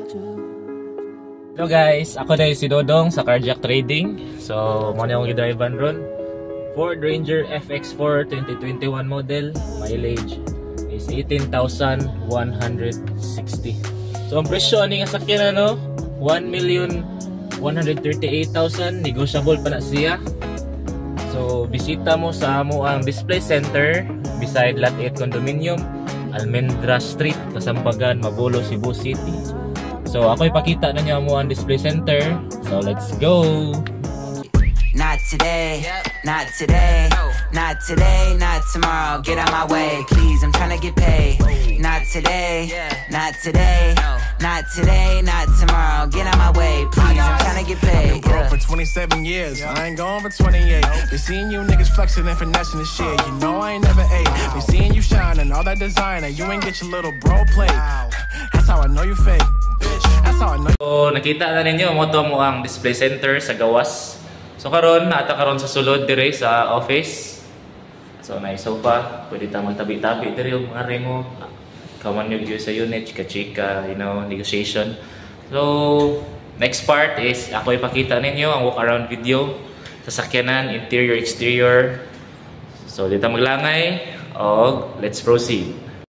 Hello guys, ako na si Dodong sa CarJack Trading. So, muna akong i-drivean ron. Ford Ranger Fx4 2021 model. Mileage is 18,160. So, ang presyo ni nga sakyan ano, 1,138,000. Negotiable pa na siya. So, bisita mo sa amo ang display center beside Lot 8 Condominium, Almendras Street, Kasambagan, Mabolo, Cebu City. So, ako ipakita na niyo mo ang display center. So, let's go! Not today, not today, not today, not tomorrow. Get out my way, please, I'm trying to get paid. Not today, not today, not today, not tomorrow. Get out my way, please, I'm trying to get paid. For 27 years, I ain't going for 28. Been seeing you niggas flexing and finessing the shit. You know I ain't never ate. Been seeing you shining, all that designer. You ain't get your little bro plate. That's how I know you fake. That's how I know. So, nakita na ninyo mo to mo ang display center sa gawas. So karon naata karon sa sulod dire sa office. So na sofa, pwede ta magtabi-tabi dire yung mga remo. Kaman yung sa unit, chika-chika, you know, negotiation. So next part is ako ipakita ninyo ang walk around video sa sakyanan, interior, exterior. So dito maglangay og let's proceed.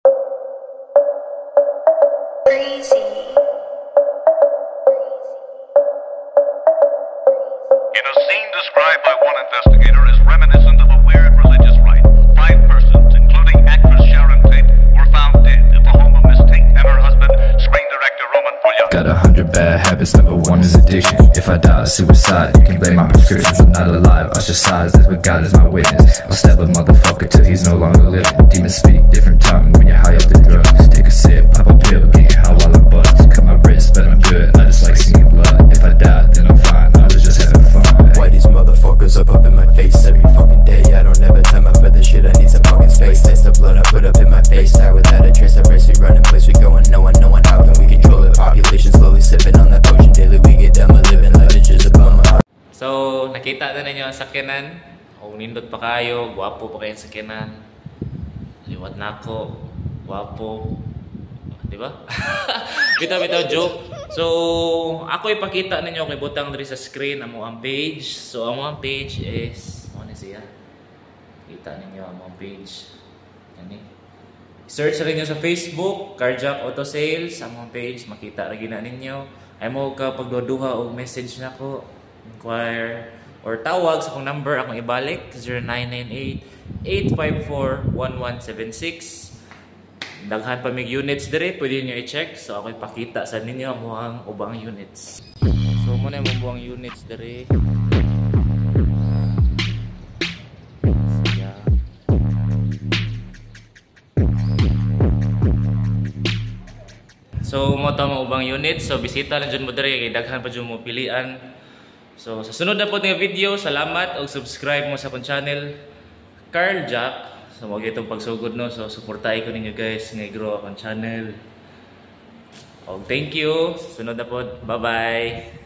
Described by one investigator as reminiscent of a weird religious rite. 5 persons, including actress Sharon Tate, were found dead at the home of Miss Tate and her husband, screen director Roman Polanski. Got 100 bad habits, number 1 is addiction. If I die, suicide, you can blame my prescriptions. I'm not alive, ostracized, that's what God is my witness. I'll stab a motherfucker till he's no longer living. Demons speak different tongue when you're high up the drugs. Take a sip, pop a pill, get high while I'm buzzed. Cut my wrist, but I'm good, I just like seeing blood. If I die, then I'm fine, I was just having fun. Why these motherfuckers up in my face every fucking day? I don't ever time out for this shit, I need some fucking space. Taste the blood I put up in my face, tired without a trace of race. We running place, we going no one, how can we control it? Population slowly sipping on that potion daily, we get done with living like bitches above my heart. So, nakita na ninyo ang sakyanan. O nindot pa kayo, gwapo pa kayo ang sakyanan. Liwat na ako, gwapo. Diba? Bitaw joke. So, ako ipakita ninyo kay butang diri sa screen amo ang page. So, amo ang page is ano siya? Kita ninyo amo ang page. Ani. Search rin niyo sa Facebook, CarJack Auto Sales, amo ang page, makita ra gina ninyo. Ay mo ka pagduduha og message nako, inquire or tawag sa akong number akong ibalik 0998-854-1176. Daghan pa mig units dire, pwede niyo i-check. So ako ipakita sa ninyo ang ubang units. So muna yung buang units dire. So mo to mga ubang units. So bisita lang dyan mo dire kay daghan pa dyan mo pilian. So sa sunod na po nga video, salamat og subscribe mo sa akong channel CarJack. So, wag itong pagsugod no. So, supportahin ko ninyo guys nga i-grow akong channel. Oh, thank you. Sunod na po. Bye-bye.